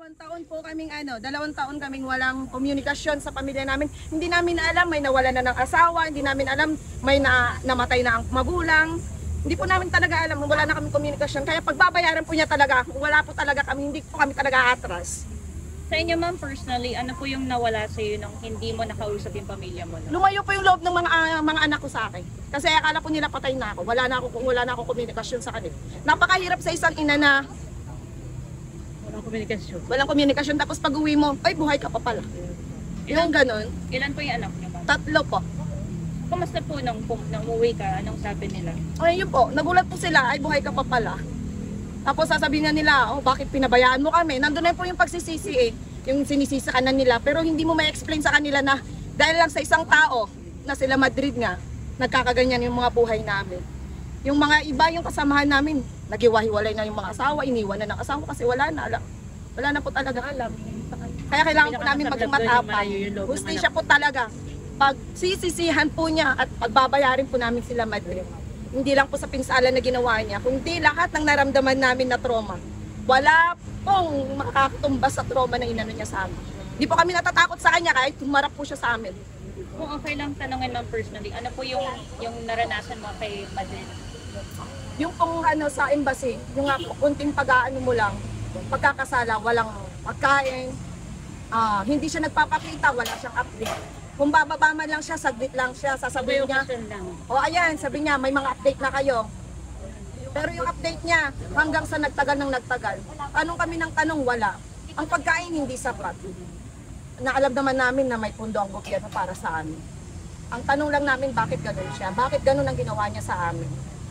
Dalawang taon kaming walang komunikasyon sa pamilya namin. Hindi namin alam may nawala na ng asawa, hindi namin alam may namatay na ang magulang. Hindi po namin talaga alam, wala na kaming komunikasyon. Kaya pagbabayaran po niya talaga, kung wala po talaga kami, hindi po kami talaga atras. Sa inyo ma'am, personally, ano po yung nawala sa iyo nung hindi mo nakausap yung pamilya mo? No? Lumayo po yung loob ng mga anak ko sa akin. Kasi akala po nila patay na ako. Wala na ako komunikasyon sa kanila. Napakahirap sa isang ina na walang komunikasyon. Tapos pag uwi mo, ay buhay ka pa pala. Yung ganon. Ilan po yung anak niyo ma'am? 3 po. Kumusta po nung umuwi ka? Anong sabi nila? Ay yun po, nagulat po sila, ay buhay ka pa pala. Tapos sasabihin nga nila, oh bakit pinabayaan mo kami? Nandun na po yung pagsisisi yung sinisisa ka na nila. Pero hindi mo ma-explain sa kanila na dahil lang sa isang tao na sila Madrid nga, nagkakaganyan yung mga buhay namin. Yung mga iba, yung kasamahan namin, nagiwahiwalay na yung mga asawa, iniwan na ng asawa kasi wala na po talaga alam. Kaya kailangan po namin maging matapang. Hustisya po talaga. Pag sisisihan po niya at pagbabayarin po namin sila Madrid. Hindi lang po sa pinsala na ginawa niya, kundi lahat ng naramdaman namin na trauma. Wala pong makakatumbas sa trauma na inano niya sa amin. Hindi po kami natatakot sa kanya kahit tumarap po siya sa amin. Kung okay lang tanongin ma'am personally, ano po yung naranasan mo kay Madrid? Yung pong sa embassy, yung kunting pag-aano mo lang, pagkakasala, walang pagkain, hindi siya nagpapakita, wala siyang update. Kung bababa man lang siya, saglit lang siya, sasabihin niya, o ayan, sabi niya, may mga update na kayo. Pero yung update niya, hanggang sa nagtagal ng nagtagal. Tanong kami ng tanong, wala. Ang pagkain hindi sapat. Naalam naman namin na may pundo ang gobyerno para sa amin. Ang tanong lang namin, bakit ganun siya? Bakit ganun ang ginawa niya sa amin?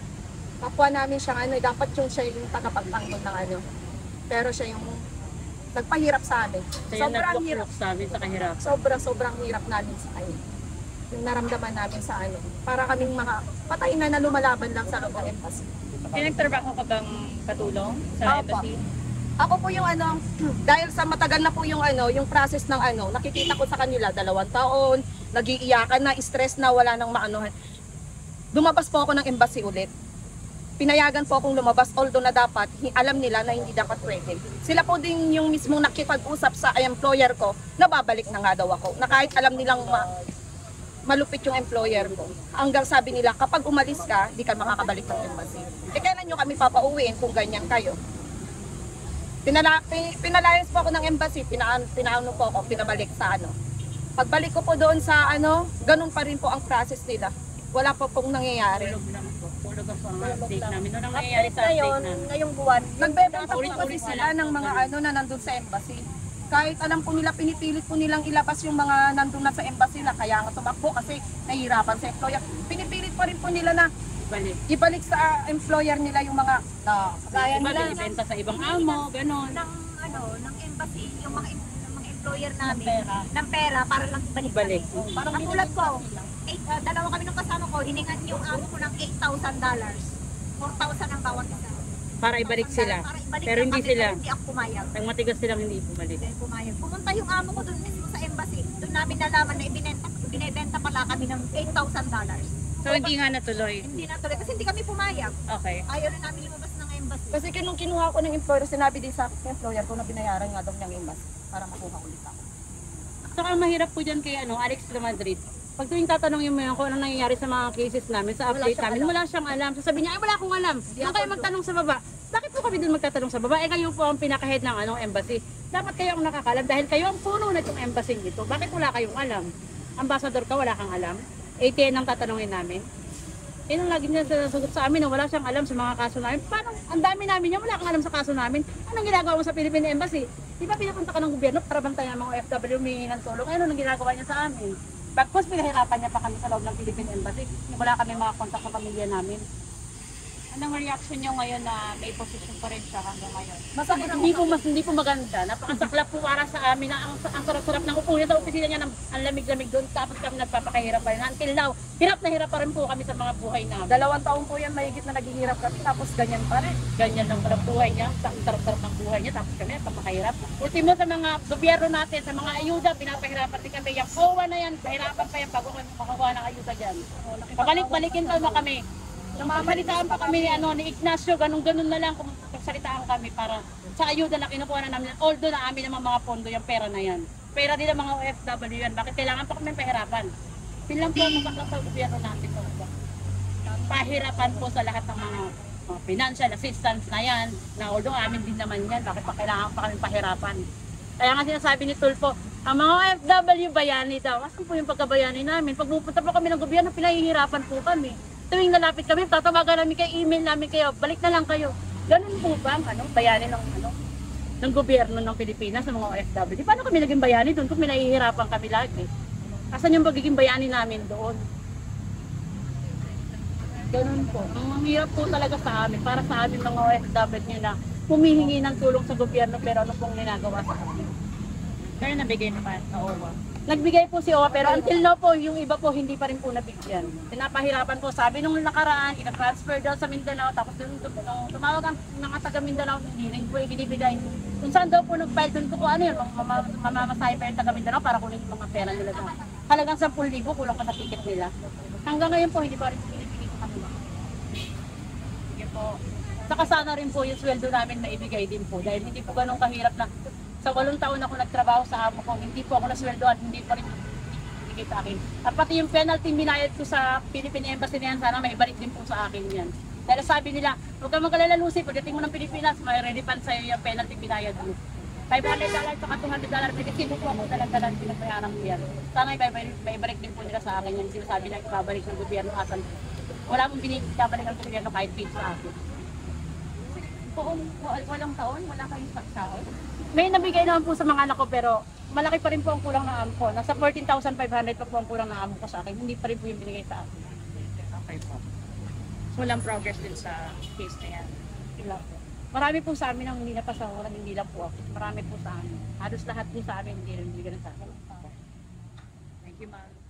Kapwa namin siyang dapat siya yung tagapagtanggol ng Pero siya yung nagpahirap sa amin. Sobrang hirap sa amin sa kahirap. Sobrang hirap namin sa kanya. Yung naramdaman namin sa para kaming mga patay na lumalaban lang sa loob ng embassy. Pinagtrabaho ka bang katulong sa embassy? Ako po yung dahil sa matagal na po yung yung process ng nakikita ko sa kanila 2 taon, nagiiyakan na, stress na, wala nang maanuhan. Lumabas po ako ng embassy ulit. Pinayagan po akong lumabas, although na dapat, alam nila na hindi dapat pwede. Sila po din yung mismong nakipag-usap sa employer ko, na babalik na nga daw ako. Na kahit alam nilang malupit yung employer ko. Hanggang sabi nila, kapag umalis ka, di ka makakabalik ng embassy. Kailan nyo kami papauwiin kung ganyan kayo? Pinalayas po ako ng embassy, pinaano po ako, pinabalik sa Pagbalik ko po doon sa ganun pa rin po ang process nila. Wala po pong nangyayari. Ngayong buwan. Nagbebenta po kasi sila ng mga na nandun sa embassy. Kahit alam po nila, pinipilit po nilang ilabas yung mga nandun na sa embassy na kaya nga tumakbo kasi nahihirapan sa employer. Pinipilit pa rin po nila na ibalik sa employer nila yung mga kaya nila ibenta sa ibang amo, gano'n. Ng embassy, yung mga employer namin ng pera para lang balik. Parang katulad ko, dalawa kami ng kasama ko, hiningan yung amo ko ng $8,000. 4,000 ang bawat isa. Para ibalik sila. Pero hindi sila. Hindi ako pumayag. Ang matigas silang hindi bumalik. Pumunta yung amo ko doon mismo sa embassy. Doon namin nalaman na ibinebenta pala kami ng $8,000. So hindi nga natuloy? Hindi natuloy kasi hindi kami pumayag. Okay. Ayaw na namin lumabas ng embassy. Kasi nung kinuha ko ng employer, sinabi din sa employer ko na binayaran nga daw niyang embassy para makuha ulit ako. Saka mahirap po dyan kay Alex LaMadrid. Pag tuwing tatanungin mo yan kung anong nangyayari sa mga cases namin, sa update namin, wala siyang alam. Sasabihin niya, ay wala akong alam. Doon kayo magtanong sa baba. Bakit po kami doon magtatanong sa baba? Kayo po ang pinaka-head ng embassy. Dapat kayo ang nakakalam dahil kayo ang puno na itong embassy nito. Bakit wala kayong alam? Ambassador ka, wala kang alam? ATN ang tatanungin namin. Yun ang lagi niya sasagot sa amin na wala siyang alam sa mga kaso namin. Paano? Ang dami namin niya, wala kang alam sa kaso namin. Anong ginagawa mo sa Philippine Embassy? Di ba pinapunta ka ng gobyerno para bantayan ang mga OFW humingi ng tulong? Ano ang ginagawa niya sa amin? Bagpos pinahirapan niya pa kami sa loob ng Philippine Embassy. Wala kami mga kontak sa pamilya namin. Anong reaction niyo ngayon na may position pa rin siya hanggang ngayon? Masakit Hindi po maganda. Napakasaklap po para sa amin na ang sarap-sarap ng upo niya sa opisina niya, ang lamig-lamig doon. Tapos kami nagpapakahirap pa rin. Until now, hirap na hirap pa rin po kami sa mga buhay namin. 2 taon po yan, mahigit na naghihirap kami, tapos ganyan pa rin. Ganyan lang pala buhay niya. Ang sarap-sarap ng buhay niya. Tapos kami nagpapakahirap. Ultimo sa mga gobyerno natin, sa mga ayuda, pinapahirapan din kami. Yung COA na yan, pahirapan pa yan bago kami makakuha ng ayuda dyan. Pabalik-balikin daw na kami. Namamalitaan pa kami ni Ignacio, ganun-ganun na lang kung salitaan kami para sa ayuda na kinukuha na namin, although na amin naman mga pondo yung pera na yan. Pera din ng mga OFW yan. Bakit kailangan pa kami pahirapan? Yun lang po ang masaklang sa gobyerno natin. Pahirapan po sa lahat ng mga financial assistance na yan, na although amin din naman yan, bakit pa kailangan pa kami pahirapan? Kaya nga sinasabi ni Tulfo, ang mga OFW bayani daw. Asan po yung pagkabayani namin? Pag pupunta po kami ng gobyerno, pinahihirapan po kami. Tuwing lalapit kami, tatawagan namin kayo, email namin kayo, balik na lang kayo. Ganun po ba ang bayani ng gobyerno ng Pilipinas sa mga OFW? Paano kami naging bayani doon kung pinahihirapan kami lagi? Asan yung pagiging bayani namin doon? Ganun po. Ang hirap po talaga sa amin, para sa amin mga OFW na humihingi ng tulong sa gobyerno pero ano pong ginagawa sa amin. Pero nabigay naman sa OWA. Nagbigay po si OWA pero until now po, yung iba po hindi pa rin po nabigyan. Pinapahirapan po. Sabi nung nakaraan, ina-transfer daw sa Mindanao, tapos nung tumawag ang mga taga Mindanao, hindi rin po ibinibigay. Kung saan daw po nag-file doon ko ano yun, mamamasahe pa yung taga Mindanao para kunin yung mga pera nila doon. Halagang 10,000 kulang pa sa ticket nila. Hanggang ngayon po, hindi pa rin pinipigay sa kanila. Sige po. Saka sana rin po yung sweldo namin maibigay din po dahil hindi po ganun kahirap na sa 8 taon ako nagtrabaho sa amo ko, hindi po ako nasweldo at hindi pa rin ibigay sa akin. At pati yung penalty binayad ko sa Philippine Embassy na yan, sana maibalik din po sa akin yan. Dahil sabi nila, huwag kang mag-alala Lucy, pagdating mo ng Pilipinas, may refund sa'yo yung penalty binayad mo. $500 saka $200, may kasi po ako talaga pinabayaran ko yan. Sana maibalik din po nila sa akin yan. Sinasabi na ibabalik ng gobyerno asan. Wala mong binibalik ng gobyerno kahit page sa akin. Walang taon, wala kayong pagsaon. May nabigay naman po sa mga anak ko pero malaki pa rin po ang kulang ng amo ko. Nasa 14,500 pa po ang kulang ng amo ko sa akin. Hindi pa rin po yung binigay sa akin. Okay po. So, walang progress din sa case na yan. Wala po. Marami po sa amin ang hindi napasawaran, hindi lang po ako. Marami po sa amin. Halos lahat po sa amin hindi rin binigay sa akin. Thank you, ma'am.